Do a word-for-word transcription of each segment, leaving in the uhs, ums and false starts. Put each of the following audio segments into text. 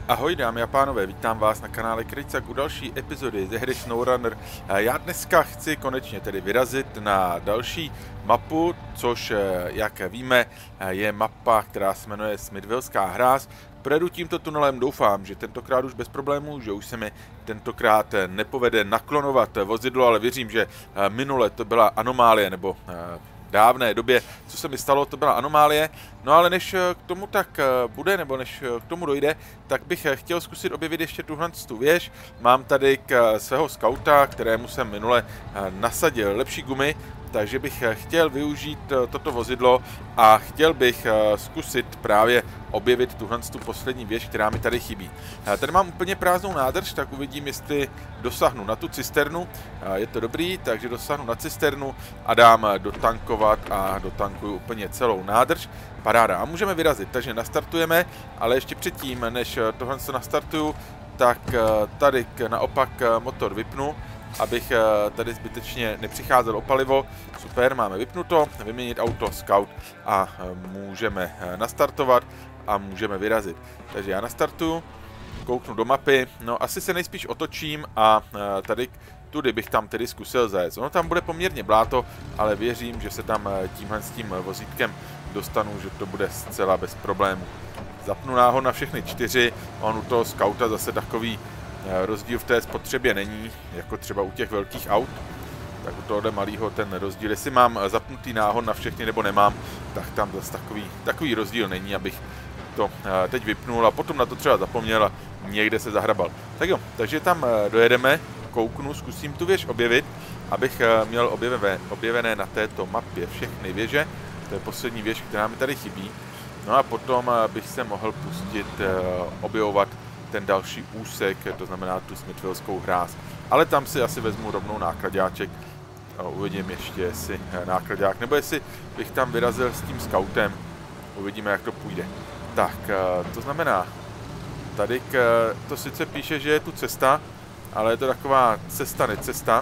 Ahoj dámy a pánové, vítám vás na kanále Krejcak u další epizody ze hry SnowRunner. Já dneska chci konečně tedy vyrazit na další mapu, což, jak víme, je mapa, která se jmenuje Smithvillská hráz. Projedu tímto tunelem, doufám, že tentokrát už bez problémů, že už se mi tentokrát nepovede naklonovat vozidlo, ale věřím, že minule to byla anomálie, nebo dávné době, co se mi stalo, to byla anomálie. No ale než k tomu tak bude, nebo než k tomu dojde, tak bych chtěl zkusit objevit ještě tuhle tu věž. Mám tady k svého skauta, kterému jsem minule nasadil lepší gumy, takže bych chtěl využít toto vozidlo a chtěl bych zkusit právě objevit tuhle tu poslední věž, která mi tady chybí. Tady mám úplně prázdnou nádrž, tak uvidím, jestli dosáhnu na tu cisternu. Je to dobrý, takže dosáhnu na cisternu a dám dotankovat a dotankuju úplně celou nádrž. Paráda. A můžeme vyrazit, takže nastartujeme, ale ještě předtím, než tohle se nastartuju, tak tady naopak motor vypnu, abych tady zbytečně nepřicházel o palivo. Super, máme vypnuto, vyměnit auto Scout a můžeme nastartovat a můžeme vyrazit. Takže já nastartuju, kouknu do mapy, no asi se nejspíš otočím a tady tudy bych tam tedy zkusil zajet. Ono tam bude poměrně bláto, ale věřím, že se tam tímhle s tím vozítkem dostanu, že to bude zcela bez problémů. Zapnu náhon na všechny čtyři, on u toho Scouta zase takový rozdíl v té spotřebě není, jako třeba u těch velkých aut. Tak u tohohle malého ten rozdíl, jestli mám zapnutý náhon na všechny nebo nemám, tak tam zase takový, takový rozdíl není, abych to teď vypnul a potom na to třeba zapomněl a někde se zahrabal. Tak jo, takže tam dojedeme, kouknu, zkusím tu věž objevit, abych měl objevené, objevené na této mapě všechny věže. To je poslední věž, která mi tady chybí. No a potom bych se mohl pustit objevovat ten další úsek, to znamená tu Smithvillskou hráz. Ale tam si asi vezmu rovnou nákladáček a uvidím ještě, jestli nákladák, nebo jestli bych tam vyrazil s tím Scoutem. Uvidíme, jak to půjde. Tak, to znamená, tady to sice píše, že je tu cesta, ale je to taková cesta, necesta.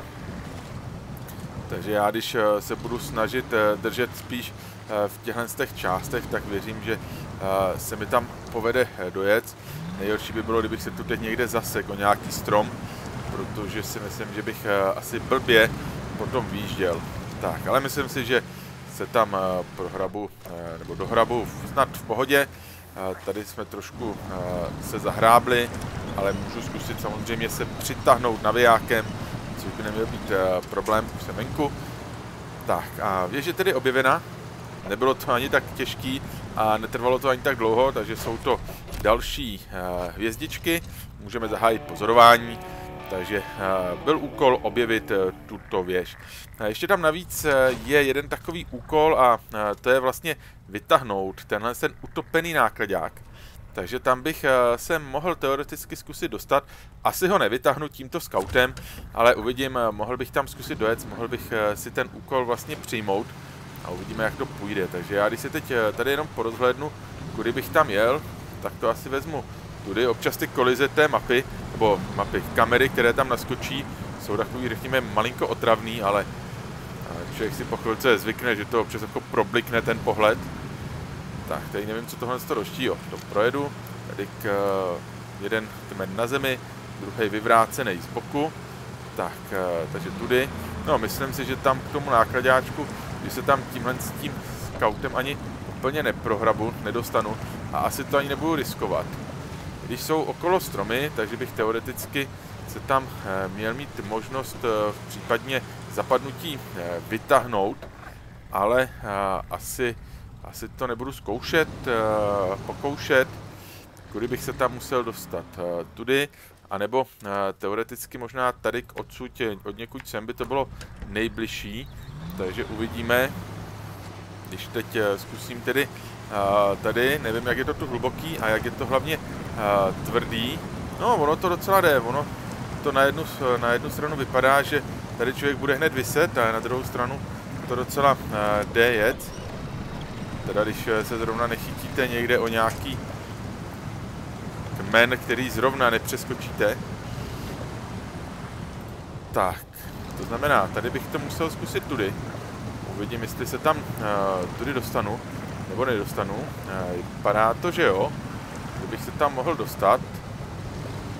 Takže já, když se budu snažit držet spíš v těchto těch částech, tak věřím, že se mi tam povede dojet. Nejhorší by bylo, kdybych se tu teď někde zasek o nějaký strom, protože si myslím, že bych asi blbě potom výjížděl. Tak, ale myslím si, že se tam prohrabu, nebo dohrabu snad v pohodě. Tady jsme trošku se zahrábli, ale můžu zkusit samozřejmě se přitáhnout navijákem, což by neměl být problém, už jsem venku. Tak a věž je tedy objevena, nebylo to ani tak těžký a netrvalo to ani tak dlouho, takže jsou to další hvězdičky, můžeme zahájit pozorování, takže byl úkol objevit tuto věž. Ještě tam navíc je jeden takový úkol a to je vlastně vytáhnout tenhle ten utopený nákladák. Takže tam bych se mohl teoreticky zkusit dostat. Asi ho nevytáhnu tímto Scoutem, ale uvidím, mohl bych tam zkusit dojet, mohl bych si ten úkol vlastně přijmout a uvidíme, jak to půjde. Takže já, když se teď tady jenom porozhlédnu, kudy bych tam jel, tak to asi vezmu tudy. Občas ty kolize té mapy, nebo mapy, kamery, které tam naskočí, jsou takový, řekněme, malinko otravný, ale člověk si po chvilce zvykne, že to občas jako problikne ten pohled. Tak, tady nevím, co tohle to roští, jo, to projedu. Tady k, jeden kmen na zemi, druhý vyvrácený z boku. Tak, takže tudy. No, myslím si, že tam k tomu nákladáčku, když se tam tímhle s tím Scoutem ani úplně neprohrabu, nedostanu a asi to ani nebudu riskovat. Když jsou okolo stromy, takže bych teoreticky se tam měl mít možnost případně zapadnutí vytáhnout, ale asi, asi to nebudu zkoušet, pokoušet, kudy bych se tam musel dostat. Tudy, anebo teoreticky možná tady k odsud, od někud sem by to bylo nejbližší, takže uvidíme. Když teď zkusím tedy tady, nevím, jak je to tu hluboký a jak je to hlavně tvrdý. No, ono to docela jde, ono to na jednu, na jednu stranu vypadá, že tady člověk bude hned vyset a na druhou stranu to docela jde jet. Teda když se zrovna nechytíte někde o nějaký kmen, který zrovna nepřeskočíte. Tak, to znamená, tady bych to musel zkusit tudy. Uvidím, jestli se tam tudy dostanu, nebo nedostanu. Vypadá to, že jo. Kdybych se tam mohl dostat,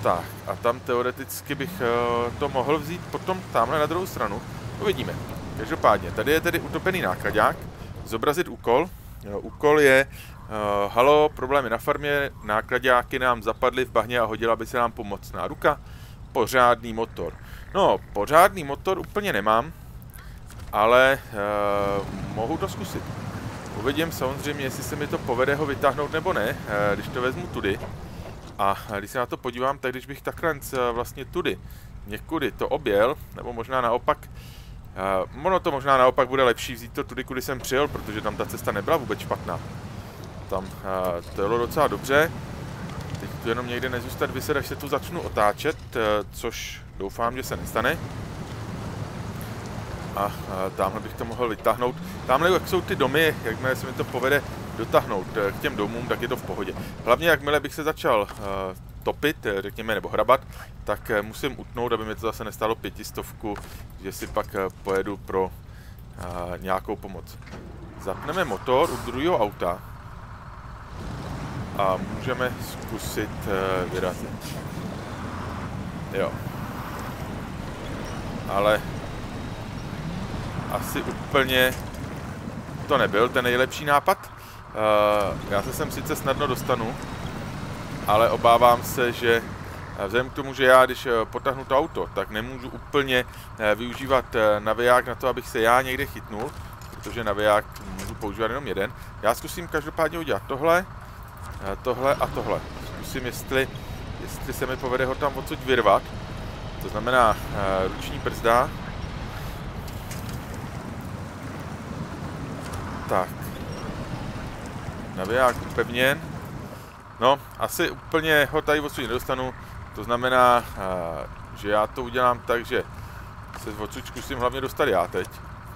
Tak, a tam teoreticky bych uh, to mohl vzít potom tamhle na druhou stranu. Uvidíme. Každopádně, tady je tedy utopený nákladák. Zobrazit úkol. Jo, úkol je, uh, halo, problémy na farmě, nákladáky nám zapadly v bahně a hodila by se nám pomocná ruka. Pořádný motor. No, pořádný motor úplně nemám, ale uh, mohu to zkusit. Uvidím samozřejmě, jestli se mi to povede ho vytáhnout nebo ne, uh, když to vezmu tudy. A když se na to podívám, tak když bych takhle vlastně tudy někudy to objel, nebo možná naopak, uh, ono to možná naopak bude lepší vzít to tudy, kudy jsem přijel, protože tam ta cesta nebyla vůbec špatná. Tam uh, to jelo docela dobře. Teď tu jenom někde nezůstat vyset, až se tu začnu otáčet, uh, což doufám, že se nestane. A uh, tamhle bych to mohl vytáhnout. Tamhle, jak jsou ty domy, jakmile se mi to povede dotáhnout k těm domům, tak je to v pohodě. Hlavně, jakmile bych se začal uh, topit, řekněme, nebo hrabat, tak uh, musím utnout, aby mi to zase nestálo pětistovku, že si pak uh, pojedu pro uh, nějakou pomoc. Zapneme motor u druhého auta a můžeme zkusit uh, vyrazit. Jo. Ale asi úplně to nebyl ten nejlepší nápad. Uh, já se sem sice snadno dostanu, ale obávám se, že vzhledem k tomu, že já, když potáhnu to auto, tak nemůžu úplně využívat naviják na to, abych se já někde chytnul, protože naviják můžu používat jenom jeden. Já zkusím každopádně udělat tohle, tohle a tohle. Zkusím, jestli, jestli se mi povede ho tam odsud vyrvat. To znamená ruční brzda. Tak. Naviják upevněn. No, asi úplně ho tady odsud nedostanu. To znamená, že já to udělám tak, že se odsud zkusím hlavně dostat já teď.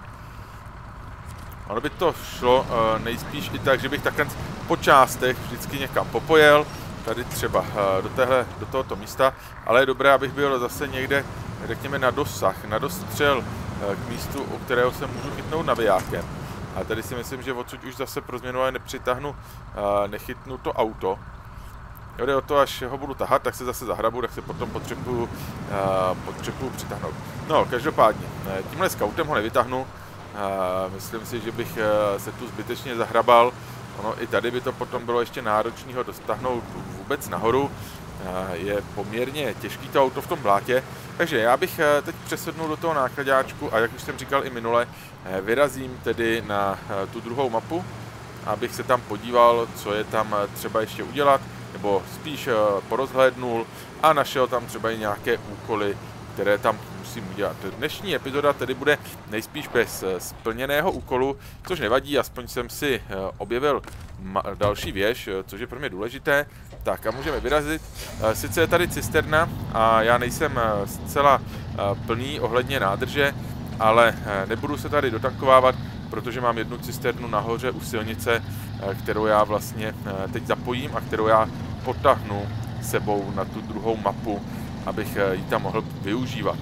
Ono by to šlo nejspíš i tak, že bych takhle po částech vždycky někam popojel. Tady třeba do, téhle, do tohoto místa. Ale je dobré, abych byl zase někde, řekněme, na dosah, na dostřel k místu, u kterého se můžu chytnout navijákem. A tady si myslím, že odsud už zase pro změnu ale nepřitáhnu, nechytnu to auto. Jde o to, až ho budu tahat, tak se zase zahrabu, tak se potom potřebuju, potřebuju přitáhnout. No, každopádně, tímhle skautem ho nevytáhnu. Myslím si, že bych se tu zbytečně zahrabal. Ono i tady by to potom bylo ještě náročný ho dostahnout vůbec nahoru. Je poměrně těžký to auto v tom blátě. Takže já bych teď přesednul do toho nákladáčku a jak už jsem říkal i minule, vyrazím tedy na tu druhou mapu, abych se tam podíval, co je tam třeba ještě udělat, nebo spíš porozhlédnul a našel tam třeba i nějaké úkoly, které tam musím udělat. Dnešní epizoda tedy bude nejspíš bez splněného úkolu, což nevadí, aspoň jsem si objevil další věž, což je pro mě důležité. Tak a můžeme vyrazit. Sice je tady cisterna a já nejsem zcela plný ohledně nádrže, ale nebudu se tady dotankovávat, protože mám jednu cisternu nahoře u silnice, kterou já vlastně teď zapojím a kterou já potáhnu sebou na tu druhou mapu, abych ji tam mohl využívat.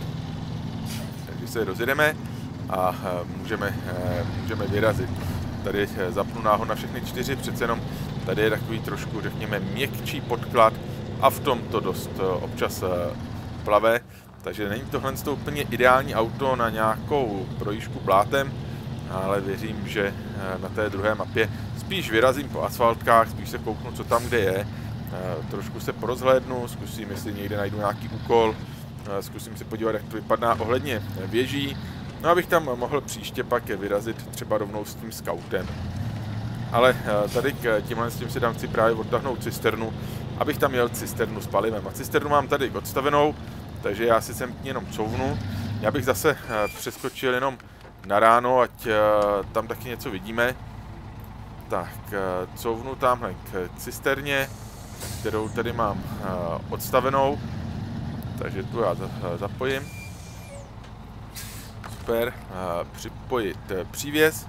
Takže se rozjedeme a můžeme, můžeme vyrazit. Tady zapnu náhon na všechny čtyři, přece jenom tady je takový trošku, řekněme, měkčí podklad a v tom to dost občas plave. Takže není tohle to úplně ideální auto na nějakou projížďku blátem, ale věřím, že na té druhé mapě spíš vyrazím po asfaltkách, spíš se kouknu, co tam kde je. Trošku se porozhlédnu, zkusím, jestli někde najdu nějaký úkol, zkusím se podívat, jak to vypadá ohledně věží, no abych tam mohl příště pak vyrazit třeba rovnou s tím skautem. Ale tady k tímhle s tím si tam chci právě odtáhnout cisternu, abych tam měl cisternu s palivem. A cisternu mám tady odstavenou, takže já si sem jenom couvnu. Já bych zase přeskočil jenom na ráno, ať tam taky něco vidíme. Tak, couvnu tamhle k cisterně, kterou tady mám odstavenou. Takže tu já zapojím. Super, připojit přívěs.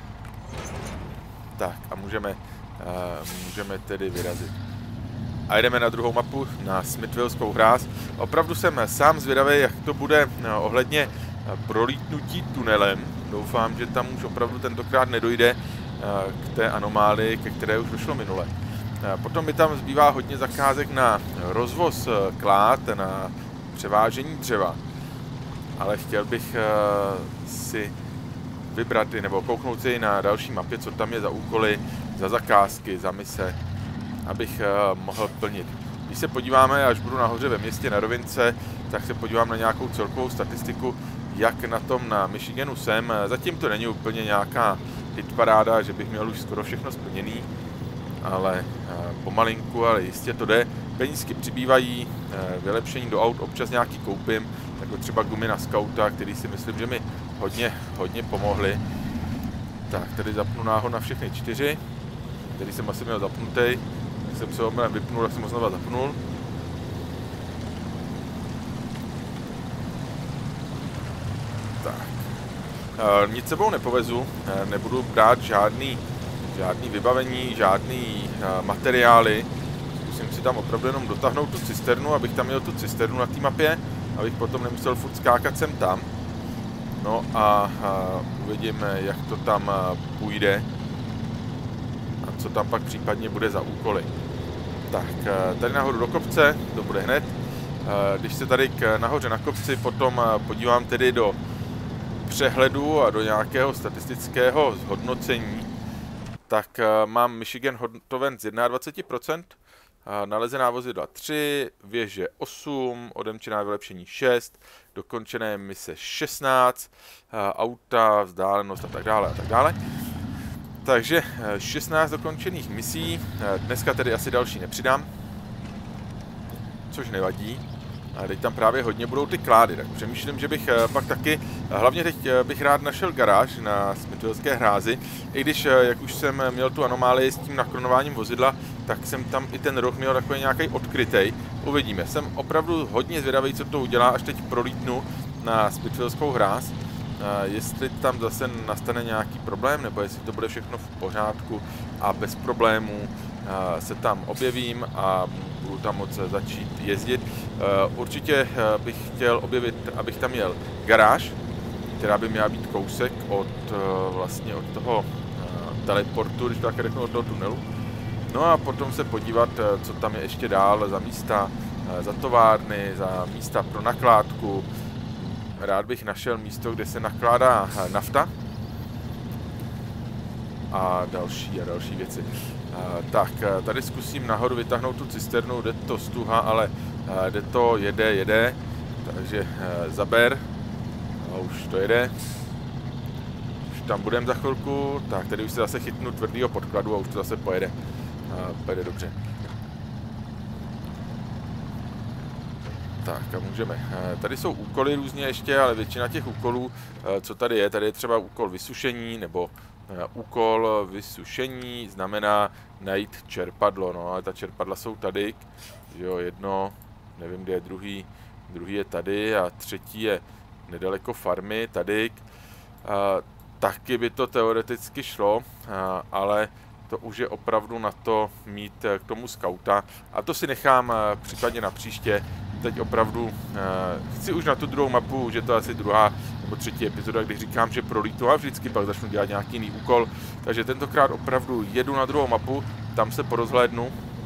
Tak a můžeme, můžeme tedy vyrazit. A jdeme na druhou mapu, na Smithvillskou hráz. Opravdu jsem sám zvědavý, jak to bude ohledně prolítnutí tunelem. Doufám, že tam už opravdu tentokrát nedojde k té anomálii, ke které už došlo minule. Potom mi tam zbývá hodně zakázek na rozvoz klád, na převážení dřeva. Ale chtěl bych si vybrat nebo kouknout si na další mapě, co tam je za úkoly, za zakázky, za mise, abych mohl plnit. Když se podíváme, až budu nahoře ve městě na rovince, tak se podívám na nějakou celkovou statistiku, jak na tom na Michiganu jsem. Zatím to není úplně nějaká hitparáda, že bych měl už skoro všechno splněný, ale pomalinku, ale jistě to jde. Penízky přibývají, vylepšení do aut občas nějaký koupím, jako třeba gumy na skauta, který si myslím, že mi hodně, hodně pomohly. Tak, tady zapnu náhod na všechny čtyři, který jsem asi měl zapnutý. Když jsem se omylem vypnul, tak jsem ho znova zapnul. Tak. E, nic sebou nepovezu, e, nebudu brát žádný, žádný vybavení, žádný e, materiály. Zkusím si tam opravdu jenom dotáhnout tu cisternu, abych tam měl tu cisternu na té mapě, abych potom nemusel furt skákat sem tam. No a, a uvidíme, jak to tam půjde a co tam pak případně bude za úkoly. Tak, tady nahoru do kopce, to bude hned. Když se tady k, nahoře na kopci potom podívám tedy do přehledu a do nějakého statistického zhodnocení, tak mám Michigan hotoven z dvacet jedna procent, nalezená vozidla tři, věže osm, odemčená vylepšení šest, dokončené mise šestnáct, auta, vzdálenost a tak dále a tak dále. Takže šestnáct dokončených misí, dneska tedy asi další nepřidám, což nevadí. A teď tam právě hodně budou ty klády, tak přemýšlím, že bych pak taky, hlavně teď bych rád našel garáž na Smithvilleské hrázi, i když, jak už jsem měl tu anomálii s tím naklonováním vozidla, tak jsem tam i ten roh měl takový nějaký odkrytej. Uvidíme, jsem opravdu hodně zvědavý, co to udělá, až teď prolítnu na Smithvilleskou hráz. Jestli tam zase nastane nějaký problém, nebo jestli to bude všechno v pořádku a bez problémů se tam objevím a budu tam moc začít jezdit. Určitě bych chtěl objevit, abych tam měl garáž, která by měla být kousek od, vlastně od toho teleportu, když to tak řeknu, od toho tunelu. No a potom se podívat, co tam je ještě dál za místa, za továrny, za místa pro nakládku. Rád bych našel místo, kde se nakládá nafta a další a další věci. Tak, tady zkusím nahoru vytáhnout tu cisternu, jde to stuha, ale jde to, jede, jede, takže zaber, a už to jede. Už tam budeme za chvilku, tak tady už se zase chytnu tvrdýho podkladu a už to zase pojede. Pojede dobře. Tak a můžeme. Tady jsou úkoly různě ještě, ale většina těch úkolů, co tady je, tady je třeba úkol vysušení, nebo úkol vysušení znamená najít čerpadlo, no ale ta čerpadla jsou tady, že jo, jedno, nevím kde je druhý, druhý je tady a třetí je nedaleko farmy, tady. Taky by to teoreticky šlo, ale to už je opravdu na to mít k tomu skauta a to si nechám případně na příště. Teď opravdu uh, chci už na tu druhou mapu, že to je asi druhá nebo třetí epizoda, když říkám, že prolítu a vždycky pak začnu dělat nějaký jiný úkol. Takže tentokrát opravdu jedu na druhou mapu, tam se porozhlédnu.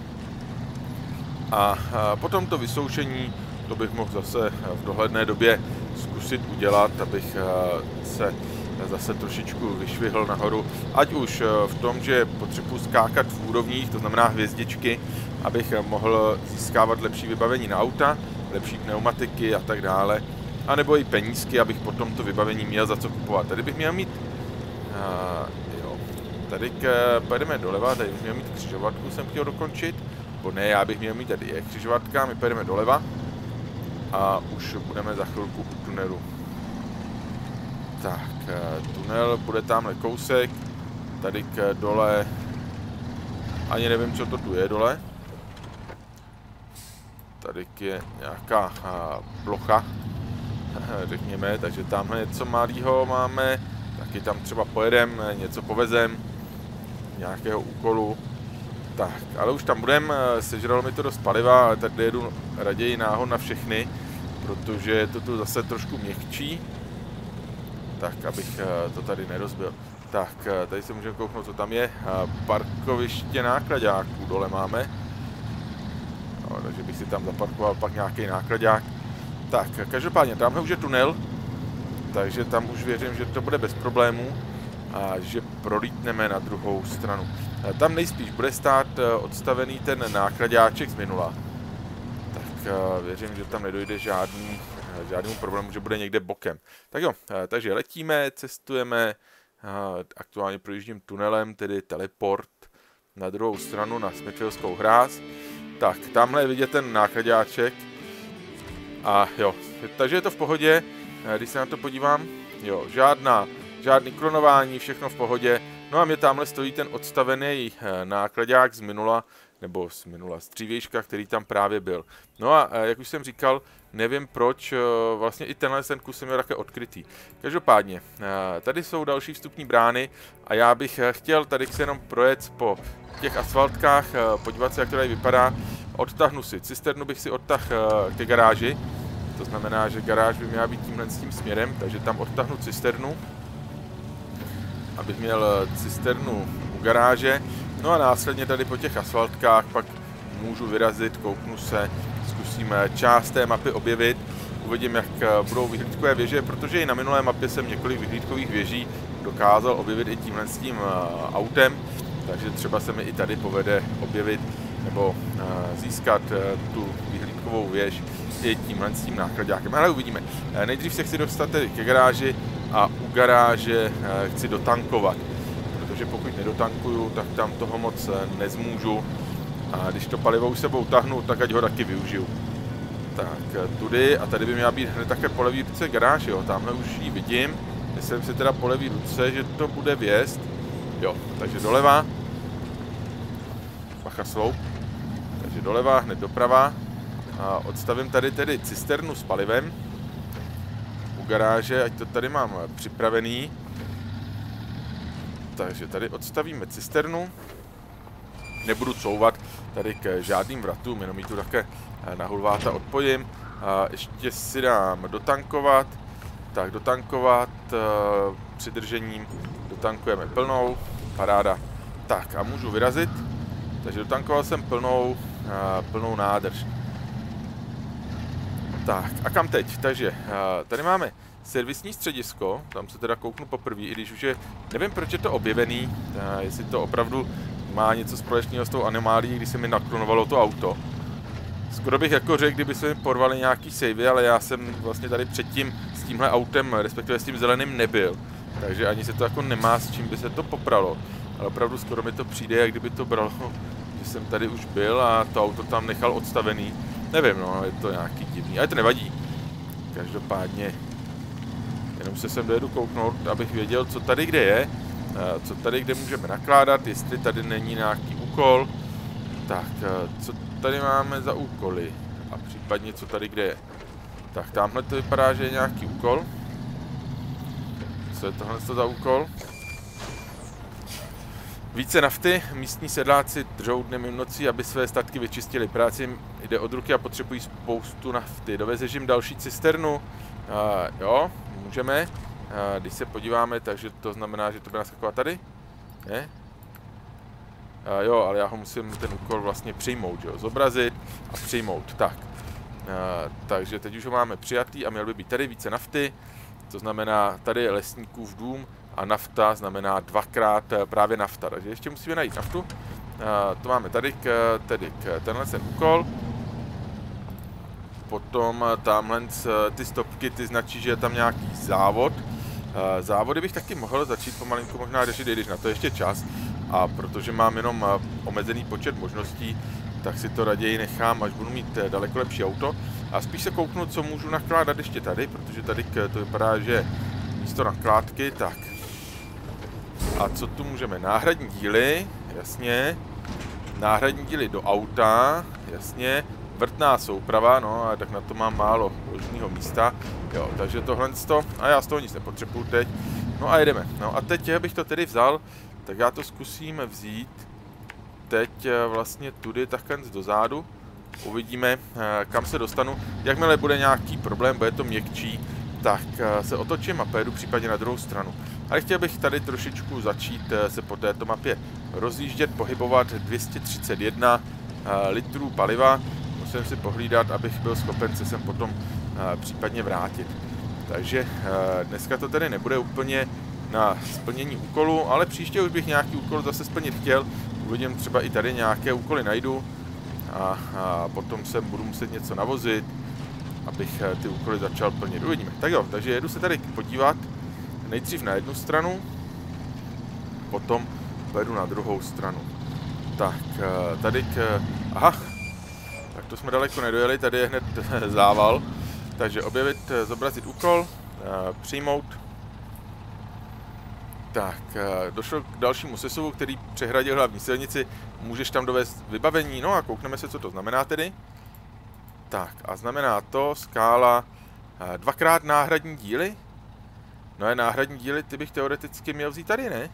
A, a potom to vysoušení, to bych mohl zase v dohledné době zkusit udělat, abych uh, se zase trošičku vyšvihl nahoru. Ať už v tom, že potřebuji skákat v úrovních, to znamená hvězdičky, abych mohl získávat lepší vybavení na auta, lepší pneumatiky a tak dále. A nebo i penízky, abych potom to vybavení měl za co kupovat. Tady bych měl mít... Uh, jo. Tady k, pojedeme doleva, tady bych měl mít křižovatku, jsem chtěl dokončit. Bo ne, já bych měl mít tady je křižovatka, my pojedeme doleva. A už budeme za chvilku u tunelu. Tak, tunel bude tamhle kousek, tady k dole, ani nevím, co to tu je dole. Tady je nějaká plocha, řekněme, takže tamhle něco malého máme, taky tam třeba pojedem, něco povezem, nějakého úkolu. Tak, ale už tam budem, sežralo mi to dost paliva, ale tady jedu raději náhod na všechny, protože je to tu zase trošku měkčí. Tak, abych to tady nerozbil. Tak, tady se můžeme kouknout, co tam je. Parkoviště nákladáků dole máme. No, takže bych si tam zaparkoval pak nějaký nákladák. Tak, každopádně, tamhle už je tunel. Takže tam už věřím, že to bude bez problémů. A že prolítneme na druhou stranu. Tam nejspíš bude stát odstavený ten nákladáček z minula. Tak věřím, že tam nedojde žádný, žádnému problému, že bude někde bokem. Tak jo, takže letíme, cestujeme. Aktuálně projíždím tunelem, tedy teleport na druhou stranu, na Smithfieldovskou hráz. Tak, tamhle je vidět ten nákladáček. A jo, takže je to v pohodě. Když se na to podívám, jo, žádná, žádný klonování, všechno v pohodě. No a mě tamhle stojí ten odstavený nákladák z minula, nebo z minula, z dřívějška, který tam právě byl. No a jak už jsem říkal, nevím proč, vlastně i tenhle ten kus jsem měl také odkrytý. Každopádně, tady jsou další vstupní brány a já bych chtěl tady se jenom projet po těch asfaltkách, podívat se, jak to tady vypadá. Odtahnu si cisternu, bych si odtahl ke garáži. To znamená, že garáž by měla být tímhle s tím směrem, takže tam odtahnu cisternu, abych měl cisternu u garáže. No a následně tady po těch asfaltkách pak můžu vyrazit, kouknu se, zkusím část té mapy objevit, uvidím, jak budou vyhlídkové věže, protože i na minulé mapě jsem několik vyhlídkových věží dokázal objevit i tímhle s tím autem, takže třeba se mi i tady povede objevit nebo získat tu vyhlídkovou věž i tímhle s tím nákladákem, ale uvidíme. Nejdřív se chci dostat tedy ke garáži a u garáže chci dotankovat. Protože pokud nedotankuju, tak tam toho moc nezmůžu. A když to palivo už sebou tahnu, tak ať ho taky využiju. Tak, tudy a tady by měla být hned také po levý ruce garáž, jo, tamhle už ji vidím. Myslím si teda po levý ruce, že to bude vjezd. Jo, takže doleva. Bacha sloup. Takže doleva, hned doprava. A odstavím tady tedy cisternu s palivem. U garáže, ať to tady mám připravený. Takže tady odstavíme cisternu. Nebudu couvat tady k žádným vratům, jenom ji tu také na hulváta odpojím. A ještě si dám dotankovat. Tak dotankovat přidržením. Dotankujeme plnou. Paráda. Tak a můžu vyrazit. Takže dotankoval jsem plnou, plnou nádrž. Tak a kam teď? Takže tady máme servisní středisko, tam se teda kouknu poprvé, i když už je, nevím proč je to objevený, jestli to opravdu má něco společného s tou anomálií, když se mi naklonovalo to auto. Skoro bych jako řekl, kdyby se mi porvali nějaký savey, ale já jsem vlastně tady předtím s tímhle autem, respektive s tím zeleným nebyl. Takže ani se to jako nemá s čím by se to popralo. Ale opravdu skoro mi to přijde, jak kdyby to bralo, že jsem tady už byl a to auto tam nechal odstavený. Nevím, no, je to nějaký divný, ale to nevadí. Každopádně jenom se sem dojedu kouknout, abych věděl, co tady kde je, co tady kde můžeme nakládat, jestli tady není nějaký úkol. Tak, co tady máme za úkoly a případně co tady kde je. Tak, tamhle to vypadá, že je nějaký úkol. Co je tohle za úkol? Více nafty. Místní sedláci držou dnem i nocí, aby své statky vyčistili. Práci jde od ruky a potřebují spoustu nafty. Dovezeš jim další cisternu? Uh, jo, můžeme. Uh, když se podíváme, takže to znamená, že to bude naskakovat tady? Ne? Uh, jo, ale já ho musím ten úkol vlastně přijmout, jo? Zobrazit a přijmout. Tak. Uh, takže teď už ho máme přijatý a měl by být tady více nafty. To znamená, tady je lesníkův dům a nafta znamená dvakrát právě nafta. Takže ještě musíme najít naftu. Uh, to máme tady, k, tedy k tenhle ten úkol. Potom tamhle ty stopky, ty značí, že je tam nějaký závod. Uh, závody bych taky mohl začít pomalinku možná řešit, když na to ještě čas. A protože mám jenom omezený počet možností, tak si to raději nechám, až budu mít daleko lepší auto. A spíš se kouknu, co můžu nakládat ještě tady, protože tady to vypadá, že místo nakládky, tak. A co tu můžeme? Náhradní díly, jasně. Náhradní díly do auta, jasně. Vrtná souprava, no a tak na to mám málo ložního místa. Jo, takže tohle to, a já z toho nic nepotřebuju teď. No a jedeme. No a teď bych to tedy vzal, tak já to zkusím vzít. Teď vlastně tudy takhle dozadu. Uvidíme, kam se dostanu. Jakmile bude nějaký problém, bude to měkčí, tak se otočím a pojedu případně na druhou stranu. Ale chtěl bych tady trošičku začít se po této mapě rozjíždět, pohybovat dvě stě třicet jedna litrů paliva. Musím si pohlídat, abych byl schopen se sem potom případně vrátit. Takže dneska to tedy nebude úplně na splnění úkolu, ale příště už bych nějaký úkol zase splnit chtěl. Uvidím, třeba i tady nějaké úkoly najdu a, a potom sem budu muset něco navozit, abych ty úkoly začal plnit. Uvidíme. Tak jo, takže jedu se tady podívat nejdřív na jednu stranu, potom pojedu na druhou stranu. Tak, tady k... Aha, tak to jsme daleko nedojeli, tady je hned zával. Takže objevit, zobrazit úkol, přijmout. Tak, došlo k dalšímu sesuvu, který přehradil hlavní silnici. Můžeš tam dovést vybavení, no a koukneme se, co to znamená tedy. Tak, a znamená to skála dvakrát náhradní díly. No je náhradní díly, ty bych teoreticky měl vzít tady, ne?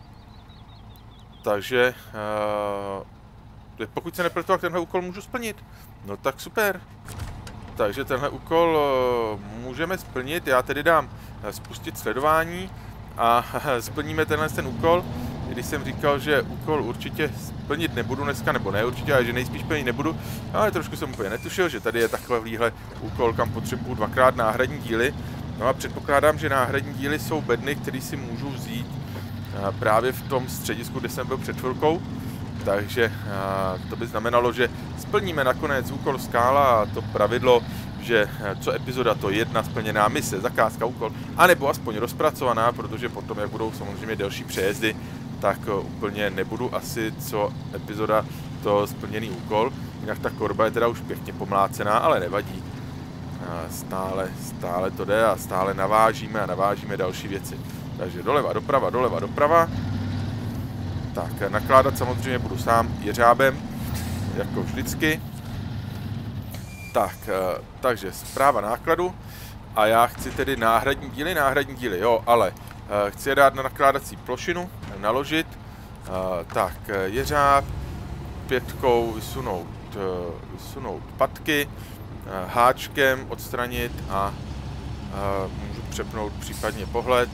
Takže, uh, pokud se nepletu, tak tenhle úkol můžu splnit. No tak super. Takže tenhle úkol uh, můžeme splnit, já tedy dám uh, spustit sledování a uh, splníme tenhle ten úkol. Když jsem říkal, že úkol určitě splnit nebudu dneska, nebo ne určitě, ale že nejspíš plnit nebudu, ale trošku jsem úplně netušil, že tady je takovýhle úkol, kam potřebuju dvakrát náhradní díly. No a předpokládám, že náhradní díly jsou bedny, které si můžu vzít uh, právě v tom středisku, kde jsem byl před chvilkou. Takže uh, to by znamenalo, že splníme nakonec úkol skála a to pravidlo, že co epizoda, to jedna splněná mise, zakázka, úkol, anebo aspoň rozpracovaná, protože potom, jak budou samozřejmě delší přejezdy, tak uh, úplně nebudu asi co epizoda to splněný úkol. Jinak ta korba je teda už pěkně pomlácená, ale nevadí. Uh, stále, stále to jde a stále navážíme a navážíme další věci. Takže doleva, doprava, doleva, doprava. Tak, nakládat samozřejmě budu sám jeřábem, jako vždycky. Tak, uh, takže zpráva nákladu. A já chci tedy náhradní díly, náhradní díly, jo, ale uh, chci je dát na nakládací plošinu, naložit. Uh, tak, jeřáb, pětkou vysunout, uh, vysunout patky, uh, háčkem odstranit a uh, můžu přepnout případně pohled.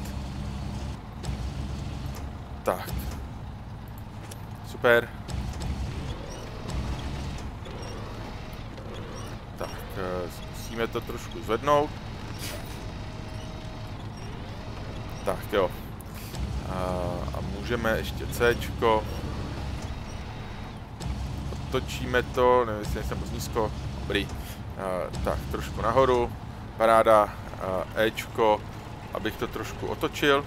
Tak. Super. Tak, uh, zkusíme to trošku zvednout. Tak jo. A můžeme ještě Cčko. Otočíme to, nevím, jestli jsem moc nízko. Dobrý. A, tak, trošku nahoru. Paráda. A, Ečko, abych to trošku otočil.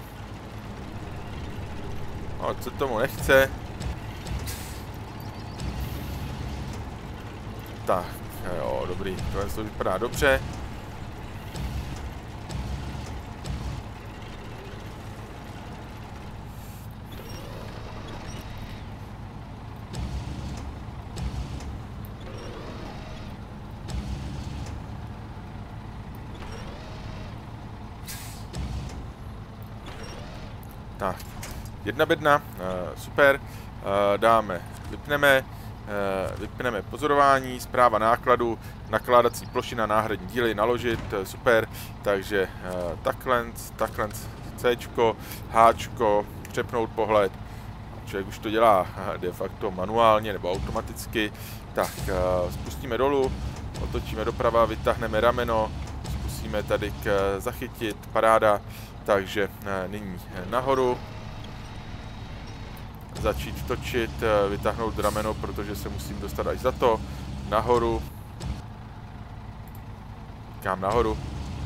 No, co tomu nechce. Tak, jo, dobrý. Tohle to vypadá dobře. Tak, jedna bedna, uh, super, uh, dáme, vypneme, uh, vypneme pozorování, zpráva nákladu, nakládací plošina, náhradní díly, naložit, uh, super, takže uh, takhle, takhle, Cčko, Háčko, přepnout pohled, člověk už to dělá uh, de facto manuálně nebo automaticky, tak uh, spustíme dolů, otočíme doprava, vytáhneme rameno, zkusíme tady k, uh, zachytit, paráda. Takže nyní nahoru, začít točit, vytáhnout rameno, protože se musím dostat až za to, nahoru, kam nahoru,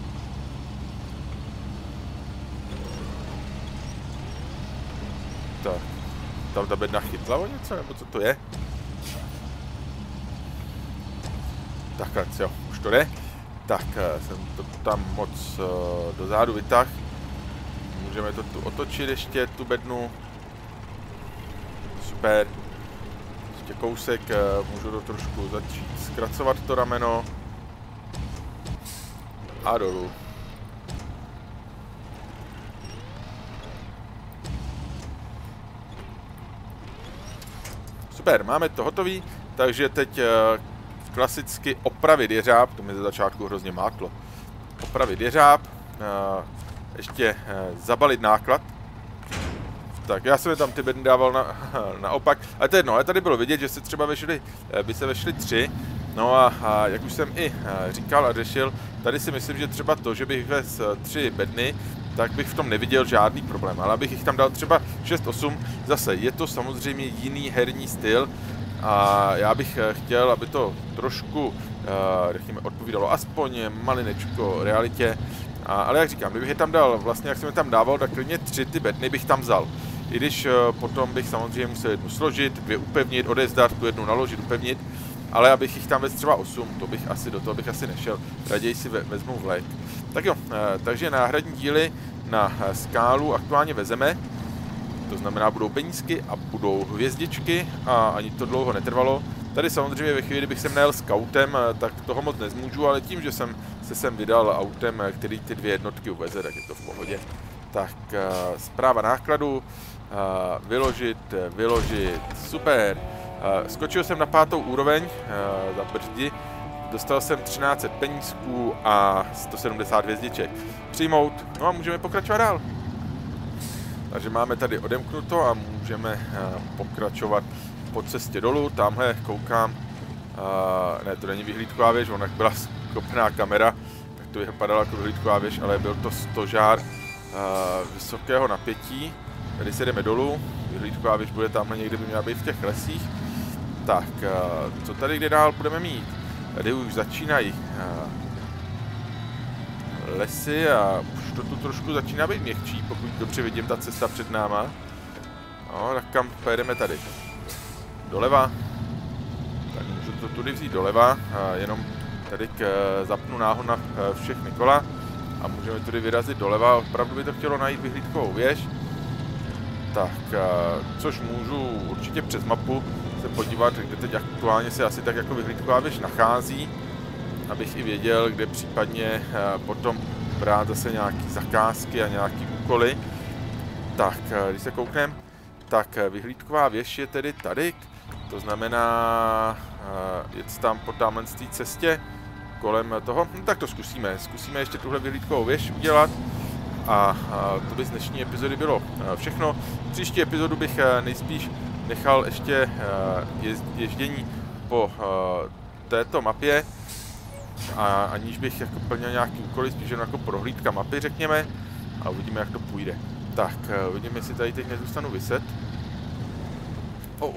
tak, tam ta bedna chytla o něco, nebo co to je? Takhle, jo, už to jde, tak jsem to tam moc dozadu vytáhl. Můžeme to tu otočit ještě, tu bednu. Super. Ještě kousek, můžu to trošku začít zkracovat to rameno. A dolů. Super, máme to hotový, takže teď klasicky opravit jeřáb, to mi ze začátku hrozně mátlo. Opravit jeřáb. ještě zabalit náklad. Tak, já jsem je tam ty bedny dával na, naopak, ale to je jedno, ale tady bylo vidět, že se třeba vešli, by se vešli tři, no a, a jak už jsem i říkal a řešil, tady si myslím, že třeba to, že bych vez tři bedny, tak bych v tom neviděl žádný problém, ale abych jich tam dal třeba šest osm, zase je to samozřejmě jiný herní styl a já bych chtěl, aby to trošku, řekněme, odpovídalo aspoň malinečko realitě, a, ale jak říkám, kdybych je tam dal, vlastně jak jsem je tam dával, tak klidně tři ty bedny bych tam vzal. I když uh, potom bych samozřejmě musel jednu složit, dvě upevnit, odezdat, tu jednu naložit, upevnit, ale abych jich tam vezl třeba osm, to bych asi, do toho bych asi nešel, raději si ve, vezmu vlek. Tak jo, uh, takže náhradní díly na uh, skálu aktuálně vezeme, to znamená budou penízky a budou hvězdičky a ani to dlouho netrvalo. Tady samozřejmě ve chvíli, kdybych sem najel scoutem, tak toho moc nezmůžu, ale tím, že jsem se sem vydal autem, který ty dvě jednotky uveze, tak je to v pohodě. Tak uh, zpráva nákladu, uh, vyložit, vyložit, super. Uh, skočil jsem na pátou úroveň uh, za brzdi, dostal jsem třináct set penízků a sto sedmdesát hvězdiček. Přijmout, no a můžeme pokračovat dál. Takže máme tady odemknuto a můžeme uh, pokračovat po cestě dolů, tamhle koukám, uh, ne, to není vyhlídková věž, ona byla skopená kamera, tak to vypadalo jako vyhlídková věž, ale byl to stožár uh, vysokého napětí. Tady se jdeme dolů, vyhlídková věž bude tamhle někde, by měla být v těch lesích. Tak, uh, co tady kde dál budeme mít? Tady už začínají uh, lesy a už to tu trošku začíná být měkčí, pokud dobře vidím ta cesta před náma. No, tak kam pojedeme tady? Doleva. Tak můžu to tudy vzít doleva, a jenom tady k, zapnu náhon na všechny kola a můžeme tudy vyrazit doleva. Opravdu by to chtělo najít vyhlídkovou věž. Tak, což můžu určitě přes mapu se podívat, kde teď aktuálně se asi tak jako vyhlídková věž nachází, abych i věděl, kde případně potom brát zase nějaký zakázky a nějaký úkoly. Tak, když se koukneme, tak vyhlídková věž je tedy tady. To znamená uh, jet tam po tamhle té cestě kolem toho, no, tak to zkusíme, zkusíme ještě tuhle vyhlídkovou věž udělat a uh, to by z dnešní epizody bylo uh, všechno. Příští epizodu bych uh, nejspíš nechal ještě uh, jezd, ježdění po uh, této mapě a aniž bych jako plnil nějaký úkoly, spíš jen jako prohlídka mapy, řekněme, a uvidíme, jak to půjde. Tak, uh, uvidíme, jestli tady teď nezůstanu vyset. Oh.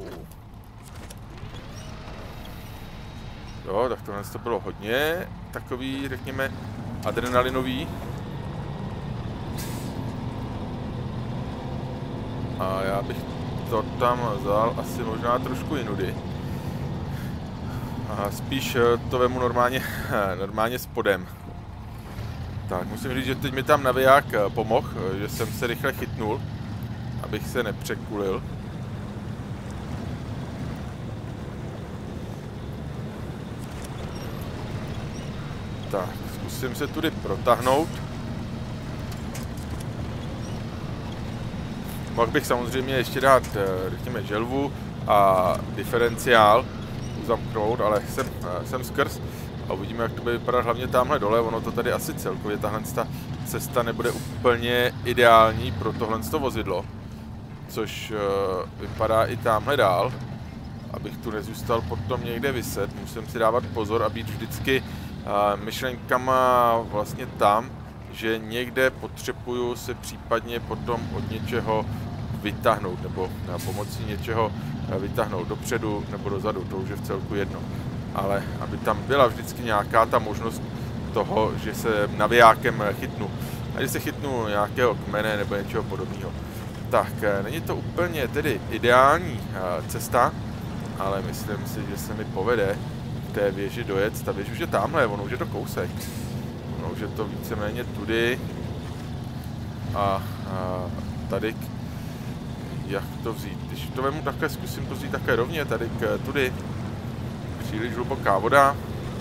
Jo, tak tohle to bylo hodně takový, řekněme, adrenalinový. A já bych to tam vzal asi možná trošku jinudy. A spíš to vemu normálně, normálně spodem. Tak, musím říct, že teď mi tam naviják pomohl, že jsem se rychle chytnul, abych se nepřekulil. Tak, zkusím se tudy protáhnout. Mohl bych samozřejmě ještě dát, řekněme, želvu a diferenciál uzamknout, ale jsem, jsem skrz a uvidíme, jak to bude vypadat hlavně tamhle dole. Ono to tady asi celkově, tahle cesta nebude úplně ideální pro tohle vozidlo, což vypadá i tamhle dál. Abych tu nezůstal potom někde vyset, musím si dávat pozor a být vždycky uh, myšlenkama vlastně tam, že někde potřebuju se případně potom od něčeho vytáhnout, nebo na pomocí něčeho vytáhnout dopředu nebo dozadu, to už je v celku jedno. Ale aby tam byla vždycky nějaká ta možnost toho, že se navijákem chytnu. A když se chytnu nějakého kmene nebo něčeho podobného. Tak, není to úplně tedy ideální uh, cesta, ale myslím si, že se mi povede v té věži dojet. Ta věž už je tamhle, ono už je to kousek. Ono už je to víceméně tudy. A, a tady, jak to vzít? Když to vemu takhle, zkusím to vzít také rovně, tady k tudy. Příliš hluboká voda.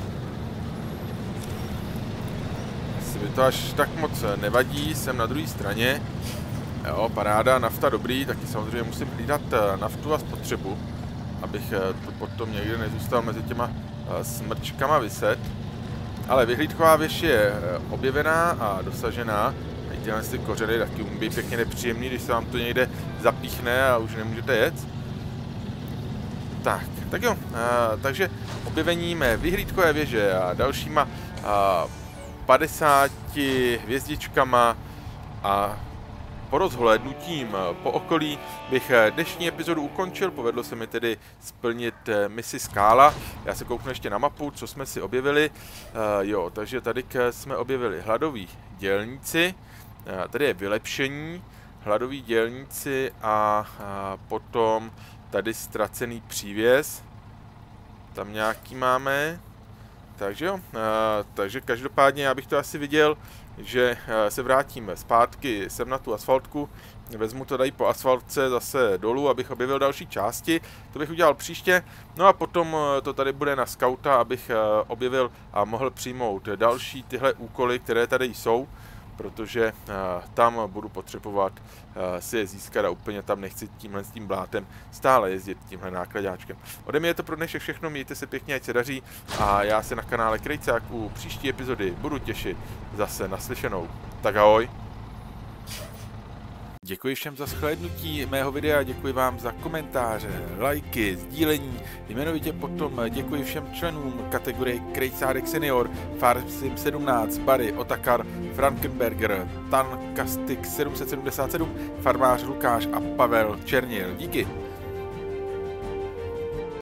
Asi mi to až tak moc nevadí, jsem na druhé straně. Jo, paráda, nafta dobrý, taky samozřejmě musím hlídat naftu a spotřebu, abych to potom někde nezůstal mezi těma smrčkama vyset. Ale vyhlídková věž je objevená a dosažená. A tyhle ty kořeny taky umí být pěkně nepříjemný, když se vám to někde zapíchne a už nemůžete jet. Tak, tak jo, a, takže objevení mé vyhlídkové věže a dalšíma a, padesáti hvězdičkama a po rozhlédnutím po okolí bych dnešní epizodu ukončil. Povedlo se mi tedy splnit misi Skála. Já se kouknu ještě na mapu, co jsme si objevili. Uh, jo, takže tady jsme objevili hladoví dělníci. Uh, tady je vylepšení, hladoví dělníci a, a potom tady ztracený přívěs. Tam nějaký máme. Takže jo, uh, takže každopádně já bych to asi viděl, že uh, se vrátíme zpátky sem na tu asfaltku, vezmu to tady po asfaltce zase dolů, abych objevil další části, to bych udělal příště, no a potom uh, to tady bude na skauta, abych uh, objevil a mohl přijmout další tyhle úkoly, které tady jsou, protože uh, tam budu potřebovat uh, si je získat a úplně tam nechci tímhle s tím blátem stále jezdit tímhle nákladáčkem. Ode mě je to pro dnešek všechno, mějte se pěkně, ať se daří a já se na kanále Krejcák u příští epizody budu těšit zase naslyšenou. Tak ahoj! Děkuji všem za shlédnutí mého videa, děkuji vám za komentáře, lajky, sdílení, jmenovitě potom děkuji všem členům kategorie Krejcárek Senior, Farsim sedmnáct, Barry, Otakar, Frankenberger, Tankastik sedm set sedmdesát sedm, Farmář Lukáš a Pavel Černil. Díky!